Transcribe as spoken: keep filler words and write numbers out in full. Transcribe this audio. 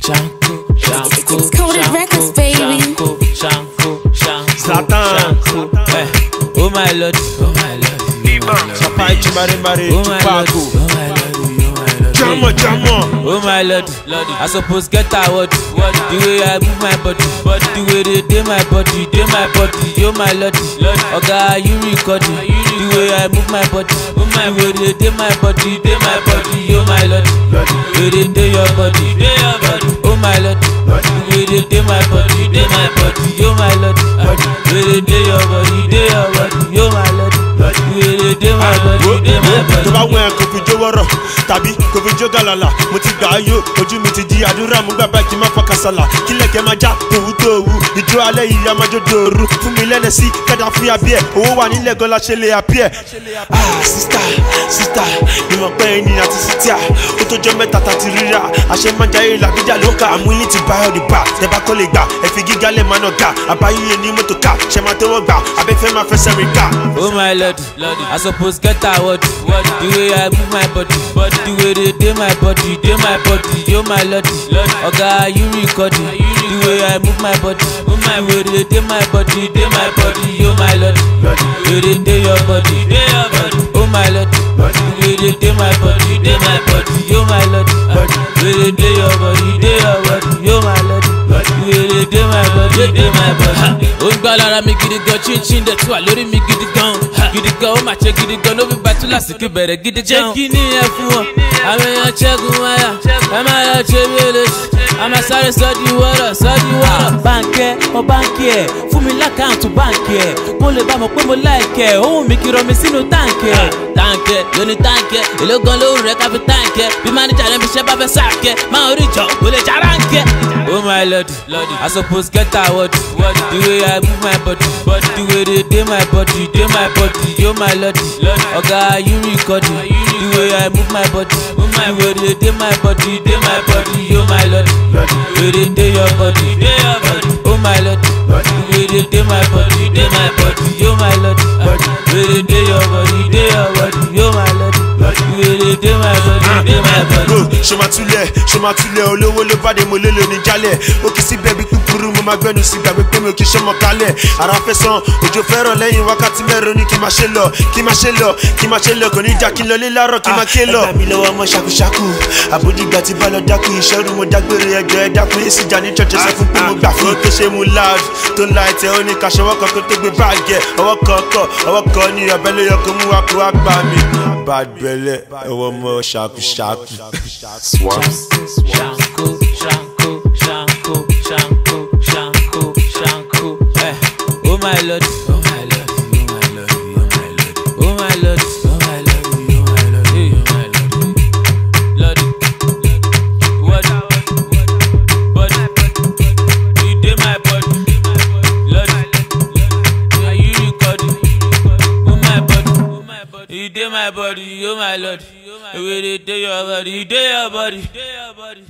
Shanko, Shanko, It's Coded Records, baby. Shanko, Shanko, Shanko, Shanko. Oh my lord, oh my lord, Chapai Chimaremare, Tupaco. Jamo, Jamo. Oh my lord, I suppose get award. The way I move my body, the way they do my body, do my body. Oh my lord, okay, you recording. The way I move my body, the way they do my body, do my body. Oh my lord, the way they do your body, do your body. Oh my lord, the way they do my body, do my body. Oh my lord, the way they do your body, do your body. Oh my lord, the way they do my body, do my body. Tó bá wẹ̀ kò fi jó wọ́rọ̀ tàbí kò fi jó gàlàlà mo ti gbà á yó ojú mi ti di àdúrà mú gbàgbà kí n má fọkà sàlà kí lẹ̀kẹ́ máa já tòwú tòwú ìjó alẹ́ yìí a máa jó dòru fún mi lẹ́nẹ̀ sí kẹ́dà fún abí ẹ̀ owó wà nílẹ̀ gan la ṣe lè àbí ẹ̀. ah sista sista ìmọ̀ pé ẹni àti sítíà ó tó jọ mẹ́ta tàti ríra àṣẹ máa jayé làbíjà ló ń kà I'm willing to buy all the bar ẹ bá kọ́ lè gbà ẹ fi gíga lẹ̀ máa nà ga àbáyé ní mọ́tò ká ṣẹ máa tẹ́wọ́ gbà abẹ́fẹ́ máa fẹsẹ̀ rìn ká. Oh my lord, I suppose get award. The way I move my body, the way they do my body, do my body. Oh my lord, okay, you recording. The way I move my body, the way they do my body, do my body. Oh my lord, the way they do your body, do your body. Oh my lord, the way they do my body, do my body. Oh my lord, the way they do your body, do your body. Oh my lord, the way they do my body, do my body. Oh gbàlára mi gidi gan, chin chin dẹ̀ tún wà lórí mi gidi gan, gidi gan ó máa ṣe gidi gan ló fi bàtú lásìkò bẹ̀rẹ̀ gidi gan. Ṣé kí ni ẹ fún wọn? Àwọn èèyàn ṣẹ́gun wáyà, ẹ máa yọ ṣe bí olóṣù, a máa sáré sọ́ọ́dì wọ́rọ̀ sọ́ọ́dì wọ́rọ̀. Báńkì ẹ̀ ọ báńkì ẹ̀ fún mi lákàntù báńkì ẹ̀ kó lè bá mọ̀ pé mo láìkẹ́ ẹ̀ ohun mi kì í rọ mi sínú táǹkì ẹ̀. Táǹkì ẹ̀ lóní táǹkì ẹ̀ èló gan lóhùn rẹ̀ ká fi táǹkì ẹ̀ bí máníjà rẹ̀ fi ṣẹ́ bá fẹ́ sáàkì ẹ̀ máa orí ìjọ kò lè já ráǹkì ẹ̀. Oh my lord, I suppose get award. The way I move my body, the way they do my body, do my body. Oh my lord, okay, you recording. The way I move my body, the way they do my body, do my body. Oh my lord, the way they do your body, do your body. Oh my lord, the way they do my body, do my body. Oh my lord, the way they do your body, do your body. Oh my lord, the way they do my body, do my body. Ṣé máa túlẹ̀ ṣé máa túlẹ̀ olówó ló bá dé mo lé lóní jálẹ̀ ó kì í sí bẹ́ẹ̀ bí kúkúrú mo máa gbẹ́nu sí gbàgbé pé mi ò kì í ṣe mọ̀ kálẹ̀ ara fẹ́ san òjò fẹ́ràn lẹ́yìn wákàtí mẹ́rin ní kí n máa ṣe lọ kí n máa ṣe lọ kí n máa ṣe lọ kò ní jà kí n lọ lé láàárọ̀ kí n máa ké lọ. ẹ gbà mí lọ́wọ́ ọmọ ṣàkúṣàkú àbódìgbà tí bá lọ dákú ìṣẹ́rù mo dágbére ẹjọ́ ẹ dákú èsì jà ní church sọ fún pé mo gbà fún. tó ṣe mu loud tó ń la ẹ̀tẹ̀ ó ní kaṣọwọ́ kan tó gbé báàgì ẹ̀ ọwọ́ kan kọ̀ ọwọ́ kan ní ọ̀bẹ ló yẹ kó mú wa kó wá gbà mí. bad belle ẹwọ ọmọ ṣàkúṣàkú. Shanko, Shanko, Shanko, Shanko, Shanko, Shanko. Eh, oh my lord, oh my lord, oh my lord, oh my lord, oh my lord, oh my lord, oh my lord, lord, what, but you did my body, lord, are you recording? Oh my body, you did my body, oh my lord, the way they do your body, do your body.